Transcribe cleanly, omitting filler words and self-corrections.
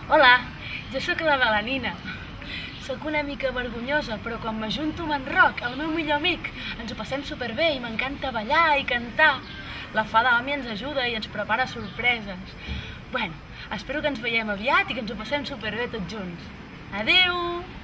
Hola, jo sóc la Melanina. Sóc una mica vergonyosa, però quan m'ajunto amb en Roc, el meu millor amic, ens ho passem superbé i m'encanta ballar i cantar. La fada Ami ens ajuda i ens prepara sorpreses. Bueno, espero que ens veiem aviat i que ens ho passem superbé tots junts. Adéu!